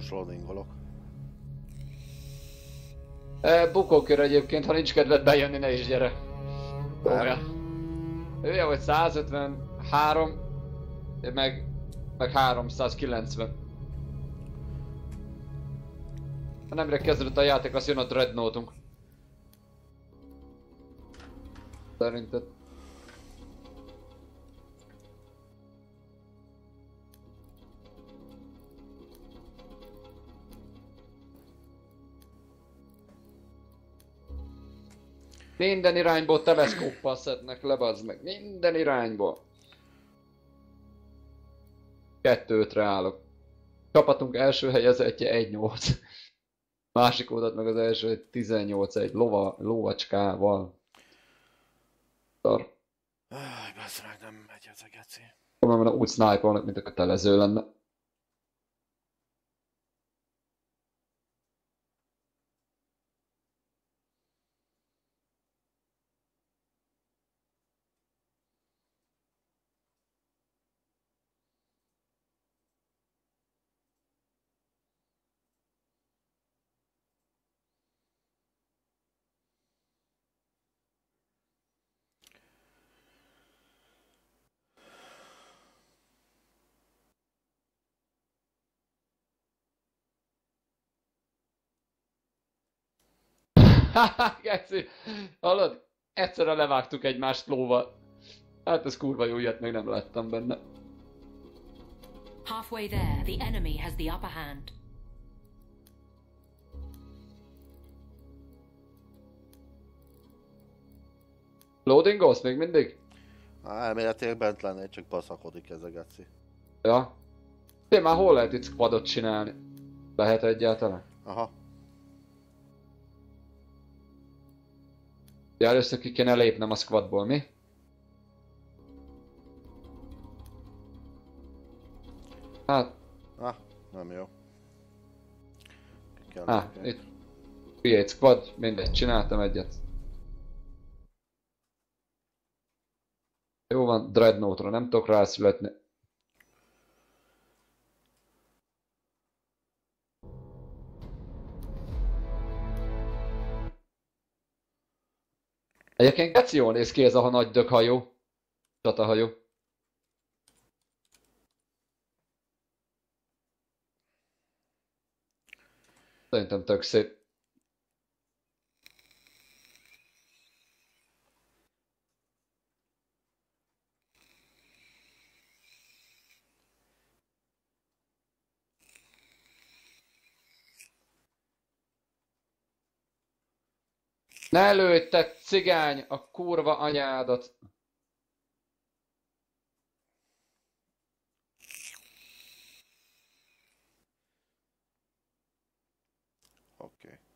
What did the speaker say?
Most loadingolok. Bukókör egyébként, ha nincs kedved bejönni, ne is gyere. Komolyan. Ugye vagy 153, meg 390. Ha nemrég kezdődött a játék, azt jön a Dreadnoughtunk. Szerinted? Minden irányból teleszkóppal szednek le, bazd meg. Minden irányból. 2-5-re állok. Csapatunk első helyezettje 1-8. Másik oldalt meg az első 18-1 lovacskával. Szar. Bassz meg, nem megy ez a geci. Komolyan úgy sniperolnak, mint a kötelező lenne. Haha, geci! Hallod? Egyszerre levágtuk egymást lóval. Hát ez kurva jó, ilyet még nem láttam benne. Halfway there, the enemy has the upper hand. Loadingolsz még mindig? Elméletileg bent lennél, csak baszakodik ez a geci. Ja. Te már hol lehet itt squadot csinálni? Lehet egyáltalán? Aha. Ja, először ki kéne lépnem a squadból, mi? Hát, Nem jó. Ki kell lépni. itt. Create squad, mindegy, csináltam egyet. Jó van, Dreadnoughtra nem tudok rászületni. Egyébként geci jól néz ki ez a nagy döghajó. Csatahajó. Szerintem tök szép. Ne lőj, te cigány, a kurva anyádat! Oké.